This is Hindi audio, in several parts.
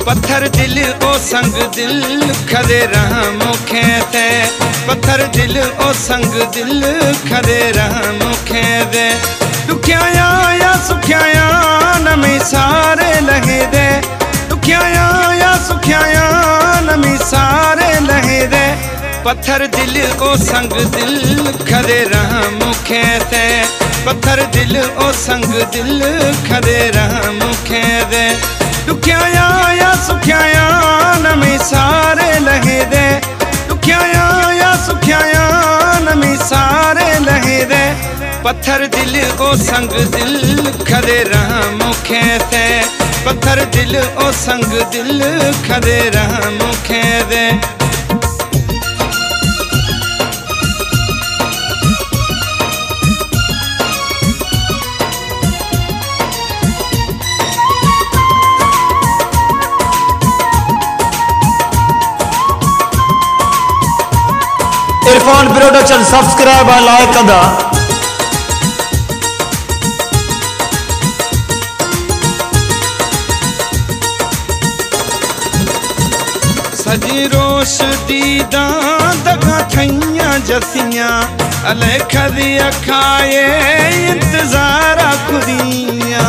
पत्थर दिल ओ संग दिल खदे रहा मुखे ते पत्थर दिल ओ संग दिल खदे रहा मुखे दे दुखियाया या सुखियाया नमी सारे लहे दे दुखियाया या सुखियाया नमी सारे लहे दे पत्थर दिल ओ संग दिल खदे रहा मुखे ते पत्थर दिल ओ संग दिल खदे रहा मुखे दे दुखियाया या सुखियाया नमी सारे लहे दे दुखियाया या सुखियाया नमी सारे लहे दे पत्थर दिल ओ संग दिल खदे रहा मुखे ते पत्थर दिल ओ संग दिल खदे रहा मुखे दे इरफान प्रोडक्शन सब्सक्राइब और लाइक कदा सजी रोश दीदा दगा ठैया जसियां अले खदिया खाए इंतजारा खुदियां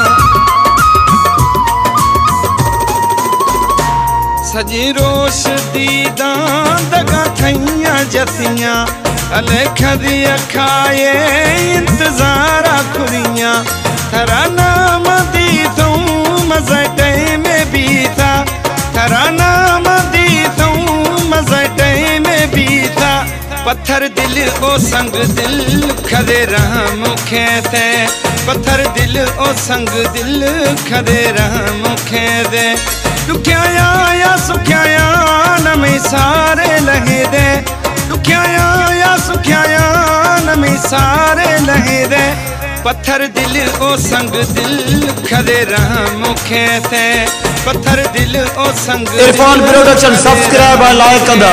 सजी रोश दीदा दगा ठैया जसियां अले खदिया खाए इंतजारा खुदियां थरा नाम दी तू मज़े में भी था थरा नाम दी तू मज़े में भी था पत्थर दिल ओ संग दिल खदे रहा मुखे ते पत्थर दिल ओ संग दिल खदे रहा मुखे दे दुखियाया या सुखियाया नमी सारे लहे दे दुखियाया या सुखियाया नमी सारे लहे दे पत्थर दिल ओ संग दिल खदे रहा मुखे ते पत्थर दिल ओ संग इरफान प्रोडक्शन सब्सक्राइब और लाइक कदा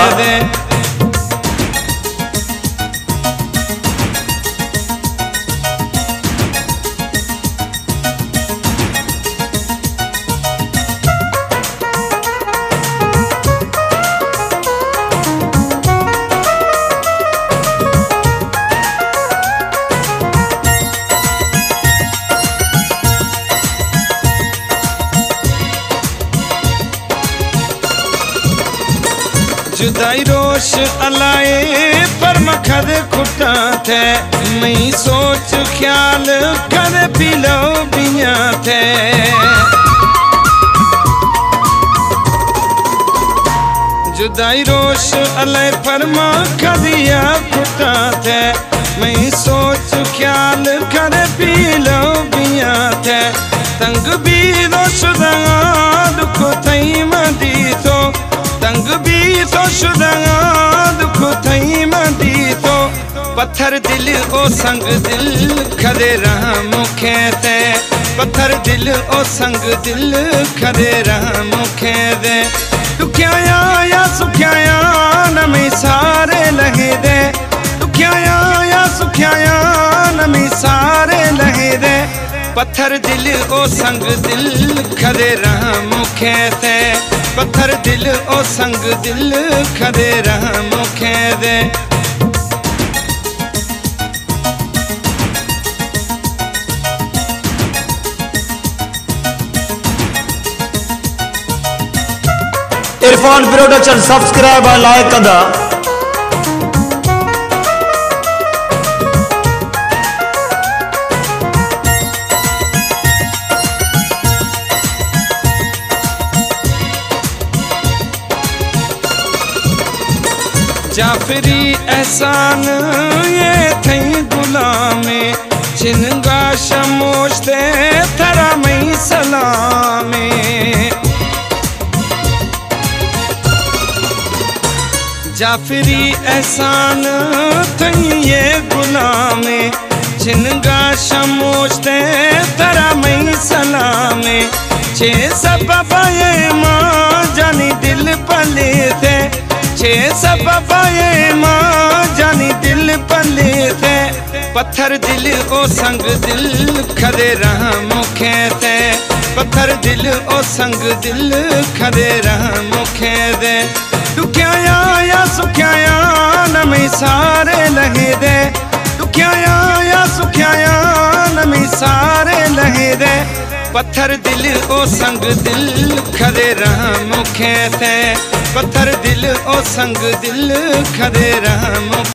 जुदाई रोश अलाए पर मखद खुटा थे मैं सोच ख्याल कर पिलो बिया थे जुदाई रोश अलाए पर मखदिया खुटा थे मैं सोच ख्याल कर पिलो बिया थे तंग भी दोषदा दुख थई मदी तो तंग भी तो शुदा दुख थई मदी तो पत्थर दिल ओ संग दिल खदे रहा मुखे ते पत्थर दिल ओ संग दिल खदे रहा मुखे दे दुखियाया या सुखियाया नमी सारे लहे दे दुखियाया या सुखियाया नमी सारे लहे दे पत्थर दिल ओ संग दिल खदे रहा मुखे ते पत्थर दिल ओ संग दिल खदे रहा मुखे दे इरफान प्रोडक्शन सब्सक्राइब और लाइक कदा जाफरी एहसान ये थई गुलामे छिनगा शमोश दे थरा मई सलामे जाफरी एहसान थई ये गुलामे छिनगा शमोश दे थरा मई सलामे छे सबब ये मां जानी दिल पले थे छे सबब ये मां जानी दिल पले थे पत्थर दिल ओ संग दिल खदे रहा मुखे ते पत्थर दिल ओ संग दिल खदे रह मुखे दे दुखिया या सुखिया नमी सारे लहे दे दुखिया या सुखिया नमी सारे लहे दे पत्थर दिल ओ संग दिल खदे रह मुखे थे पत्थर दिल ओ संग दिल खदे रह मुखे